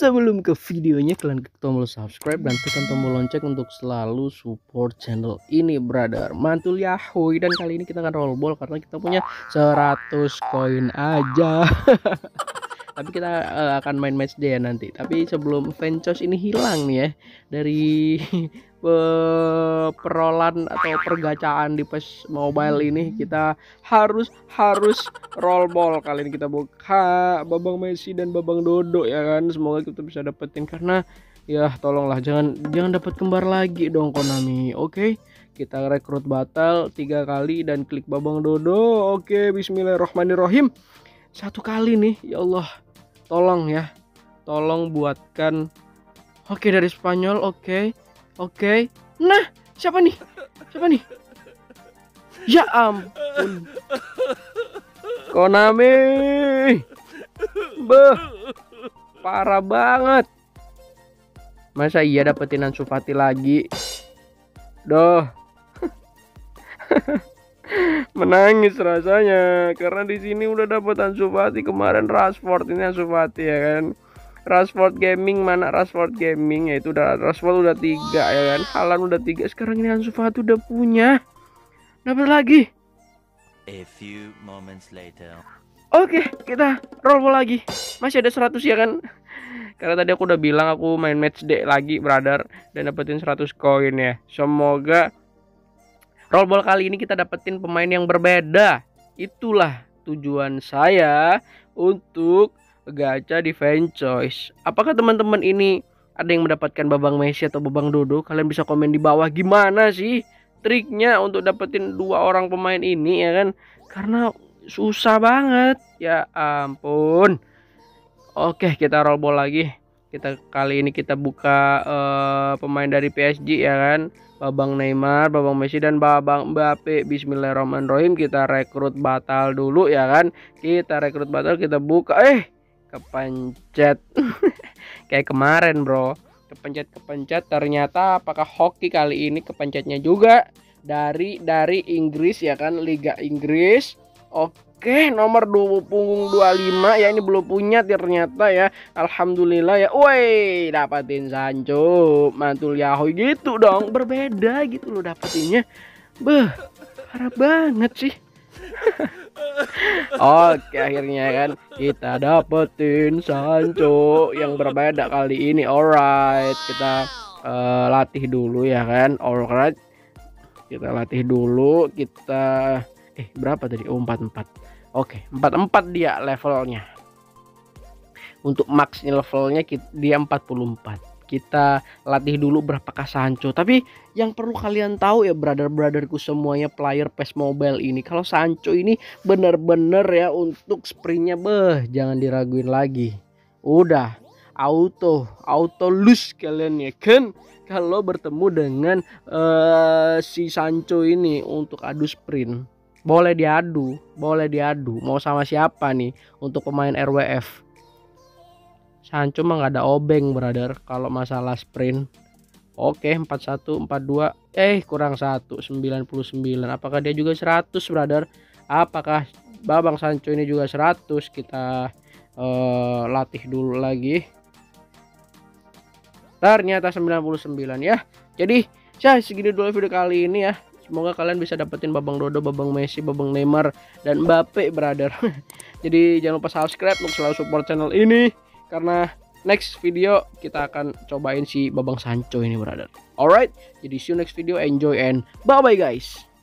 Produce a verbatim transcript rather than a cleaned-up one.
sebelum ke videonya, kalian klik tombol subscribe dan tekan tombol lonceng untuk selalu support channel ini, brother. Mantul yahoy. Dan kali ini kita akan roll ball karena kita punya seratus koin aja. Tapi kita uh, akan main match day ya nanti. Tapi sebelum Vencos ini hilang nih ya dari uh, perolan atau pergacaan di P E S Mobile ini, kita harus harus roll ball. Kali ini kita buka Babang Messi dan Babang Dodo ya kan. Semoga kita bisa dapetin, karena ya tolonglah jangan jangan dapat kembar lagi dong Konami. Oke, kita rekrut batal tiga kali dan klik Babang Dodo. Oke, bismillahirrohmanirrohim. Satu kali nih, ya Allah, tolong ya, tolong buatkan. Oke, dari Spanyol. Oke, oke. Nah, siapa nih? Siapa nih? Ya ampun, Konami, beh, parah banget. Masa iya dapetin Ansu Fati lagi? Doh. Menangis rasanya karena di sini udah dapat Ansu Fati kemarin. Rashford, ini Ansu Fati ya kan. Rashford Gaming, mana Rashford Gaming ya, itu udah Rashford udah tiga ya kan. Haaland udah tiga, sekarang ini Ansu Fati udah punya. Dapat lagi. A few moments later. Oke, kita roll ball lagi. Masih ada seratus ya kan. Karena tadi aku udah bilang aku main match day lagi, brother, dan dapetin seratus koin ya. Semoga roll ball kali ini kita dapetin pemain yang berbeda. Itulah tujuan saya untuk gacha di Vencos. Apakah teman-teman ini ada yang mendapatkan Babang Messi atau Babang Dodo? Kalian bisa komen di bawah gimana sih triknya untuk dapetin dua orang pemain ini ya kan. Karena susah banget. Ya ampun. Oke, kita roll ball lagi. Kita kali ini kita buka uh, pemain dari P S G ya kan. Babang Neymar, Babang Messi, dan Babang Mbappe. Bismillahirrahmanirrahim. Kita rekrut batal dulu ya kan. Kita rekrut batal, kita buka. Eh, kepencet. Kayak kemarin, bro. Kepencet-kepencet, ternyata apakah hoki kali ini kepencetnya juga dari dari Inggris ya kan, Liga Inggris. Oke, nomor dua punggung dua puluh lima ya, ini belum punya ternyata ya. Alhamdulillah ya. Woi, dapatin Sancho, mantul yahoy gitu dong. Berbeda gitu loh dapetinnya. Beh, parah banget sih. Oke, akhirnya kan kita dapetin Sancho yang berbeda kali ini. Alright, kita uh, latih dulu ya kan. Alright, kita latih dulu. Kita eh berapa tadi? Oh, empat empat. Oke, empat empat dia levelnya. Untuk maxnya levelnya dia empat puluh empat. Kita latih dulu berapakah Sancho. Tapi yang perlu kalian tahu ya, brother-brotherku semuanya player P E S Mobile ini, kalau Sancho ini bener-bener ya untuk sprintnya, beh, jangan diraguin lagi. Udah auto auto lose kalian ya kan kalau bertemu dengan uh, si Sancho ini untuk adu sprint. Boleh diadu, boleh diadu. Mau sama siapa nih untuk pemain R W F? Sancho mah nggak ada obeng, brother, kalau masalah sprint. Oke, empat satu, empat dua. Eh, kurang satu, sembilan puluh sembilan. Apakah dia juga seratus, brother? Apakah Babang Sancho ini juga seratus? Kita uh, latih dulu lagi. Ternyata sembilan puluh sembilan ya. Jadi, saya segini dulu video kali ini ya. Semoga kalian bisa dapetin Babang Dodo, Babang Messi, Babang Neymar, dan Mbappe, brother. Jadi jangan lupa subscribe untuk selalu support channel ini, karena next video kita akan cobain si Babang Sancho ini, brother. Alright, jadi see you next video. Enjoy and bye bye guys.